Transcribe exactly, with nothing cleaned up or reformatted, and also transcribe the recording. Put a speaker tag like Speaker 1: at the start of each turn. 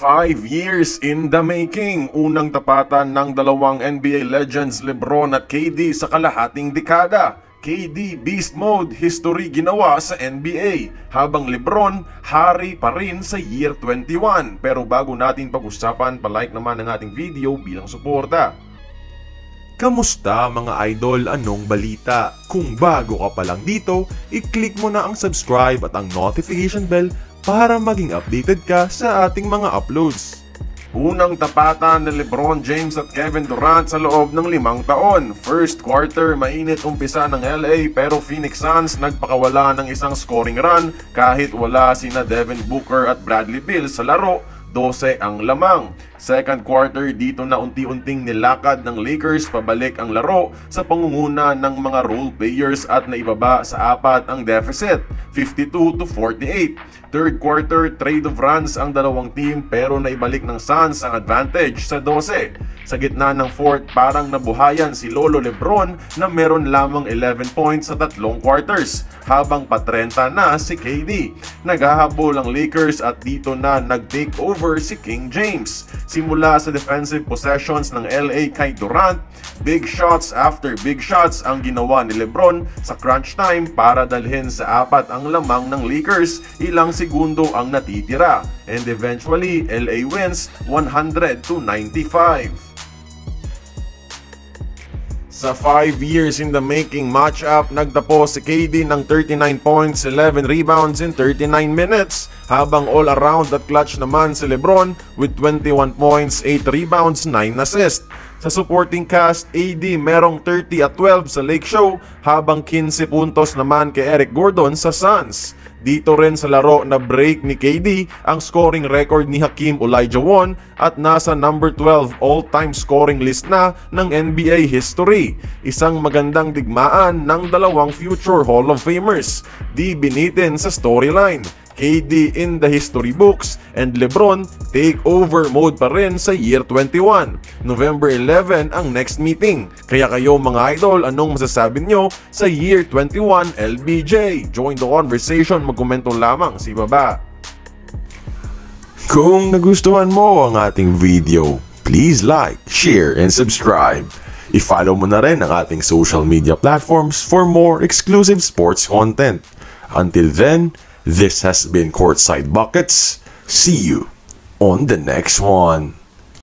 Speaker 1: Five years in the making, unang tapatan ng dalawang N B A legends LeBron at K D sa kalahating dekada. K D Beast Mode history ginawa sa N B A, habang LeBron hari pa rin sa year twenty-one. Pero bago natin pag-usapan, palike naman ang ating video bilang suporta.
Speaker 2: Kamusta mga idol? Anong balita? Kung bago ka pa lang dito, i-click mo na ang subscribe at ang notification bell para maging updated ka sa ating mga uploads.
Speaker 1: Unang tapatan ni LeBron James at Kevin Durant sa loob ng limang taon. First quarter, mainit umpisa ng L A pero Phoenix Suns nagpakawala ng isang scoring run kahit wala sina Devin Booker at Bradley Beal sa laro. twelve ang lamang. Second quarter, dito na unti-unting nilakad ng Lakers pabalik ang laro sa pangunguna ng mga role players at naibaba sa apat ang deficit, fifty-two to forty-eight. Third quarter, trade of runs ang dalawang team pero naibalik ng Suns ang advantage sa twelve. Sa gitna ng fourth, parang nabuhayan si Lolo LeBron na meron lamang eleven points sa tatlong quarters, habang pa-thirty na si K D. Naghahabol ang Lakers at dito na nag-take over si King James. Simula sa defensive possessions ng L A kay Durant, big shots after big shots ang ginawa ni LeBron sa crunch time para dalhin sa apat ang lamang ng Lakers. Ilang segundo ang natitira, and eventually L A wins one hundred to ninety-five. Sa five years in the making matchup, nagtapos si K D ng thirty-nine points, eleven rebounds in thirty-nine minutes, habang all-around at clutch naman si LeBron with twenty-one points, eight rebounds, nine assists. Sa supporting cast, A D merong thirty at twelve sa Lake Show, habang fifteen puntos naman kay Eric Gordon sa Suns. Dito rin sa laro na break ni K D ang scoring record ni Hakeem Olajuwon at nasa number twelve all-time scoring list na ng N B A history. Isang magandang digmaan ng dalawang future Hall of Famers. Di binitin sa storyline. K D in the history books and LeBron take over mode pa rin sa year twenty-one. November eleventh ang next meeting. Kaya kayo mga idol, anong masasabi nyo sa year twenty-one L B J? Join the conversation, magkomento lamang sa ibaba.
Speaker 2: Kung nagustuhan mo ang ating video, please like, share, and subscribe. I-follow mo na rin ang ating social media platforms for more exclusive sports content. Until then, this has been Courtside Buckets. See you on the next one.